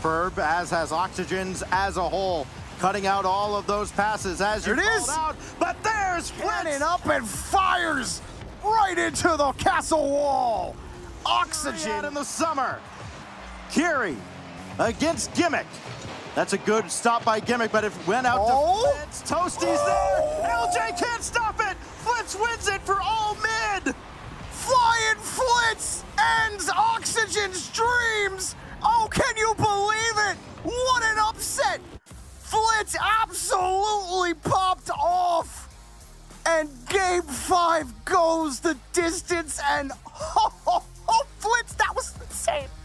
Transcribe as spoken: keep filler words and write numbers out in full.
superb, as has Oxygen's as a whole. Cutting out all of those passes as you called out. But there's Cannon up and fires right into the castle wall. Oxygen in the summer. Kiri against Gimmick. That's a good stop by Gimmick, but it went out oh. to Flitz. Toasty's oh. there. L J can't stop it. Flitz wins it for all mid. Flying Flitz ends Oxygen's dreams. Oh, can you believe it? What an upset. Flitz absolutely popped off. And game five goes the distance, and oh, oh, oh Flitz, that was insane.